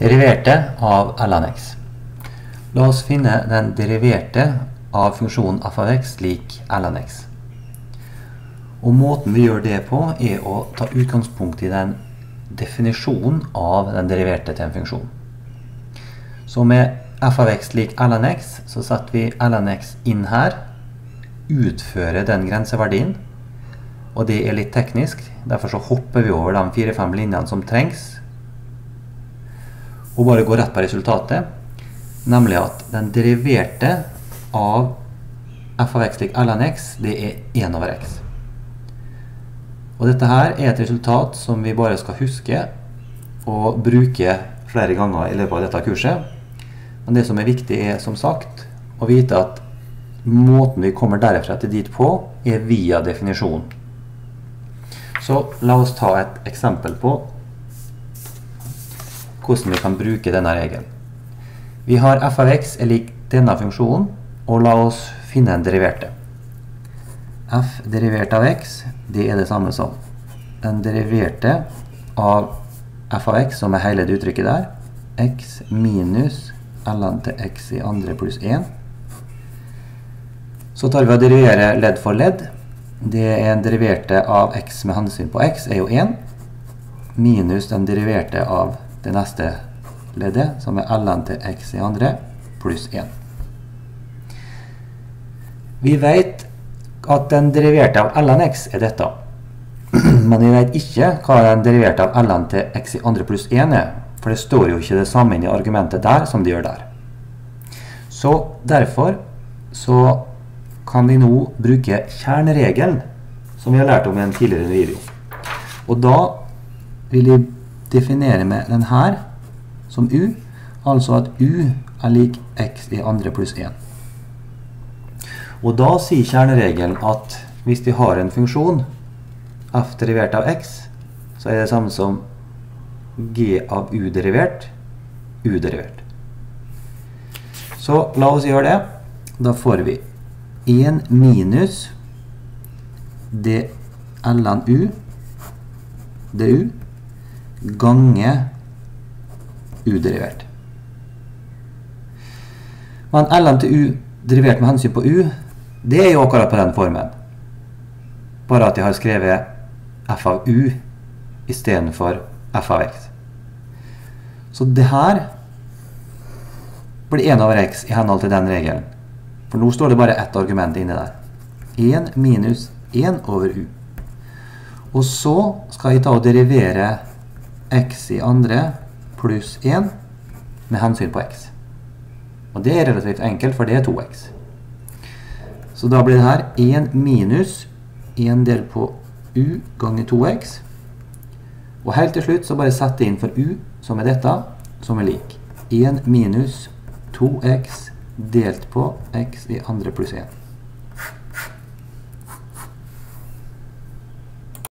Deriverte av ln x. La oss finne den deriverte av funksjonen f av x lik ln x. Og måten vi gjør det på er å ta utgangspunkt i den definisjonen av den deriverte til en funksjon. Så med f av x lik ln x, så setter vi ln x inn her, utfører den grenseverdien, og det er litt teknisk, derfor så hopper vi over de 4-5 linjene som trengs, og bare går rett på resultatet, nemlig at den deriverte av f av x lik ln x, det er 1 over x. Og dette her er et resultat som vi bare skal huske og bruke flere ganger i løpet av dette kurset. Men det som er viktig er, som sagt, å vite at måten vi kommer derfra til dit på er via definisjonen. Så la oss ta et eksempel på hvordan vi kan bruke denne regelen. Vi har f av x er lik denne funksjonen, og la oss finne en deriverte. F derivert av x, det er det samme som den deriverte av f av x, som er hele det uttrykket der, x minus ln til x i andre pluss 1. Så tar vi å derivere ledd for ledd. Det er en deriverte av x med hensyn på x er jo 1, minus den deriverte av det neste leddet, som er ln til x i andre pluss 1. Vi vet at den deriverte av ln x er dette. Men vi vet ikke hva den deriverte av ln til x i andre pluss 1 er, for det står jo ikke det samme inn i argumentet der som det gjør der. Så derfor så kan vi nå bruke kjerneregelen som vi har lært om i en tidligere video. Og da vil jeg definere med den her som u, altså at u er lik x i andre pluss 1. Og da sier kjerneregelen at hvis vi har en funksjon, f derivert av x, så er det samme som g av u derivert, u derivert. Så la oss gjøre det. Da får vi 1 minus det ln u, du, gange u derivert. Men ln til u derivert med hensyn på u, det er jo akkurat på den formen. Bare at jeg har skrevet f av u i stedet for f av x. Så det her blir 1 over x i henhold til den regelen. For nå står det bare ett argument inne der. 1 minus 1 over u. Og så skal jeg ta og derivere x i andre pluss 1 med hensyn på x. Og det er relativt enkelt, for det er 2x. Så da blir det her 1 minus 1 del på u ganger 2x. Og helt til slutt så bare sette inn for u, som er dette, som er lik 1 minus 2x delt på x i andre pluss 1.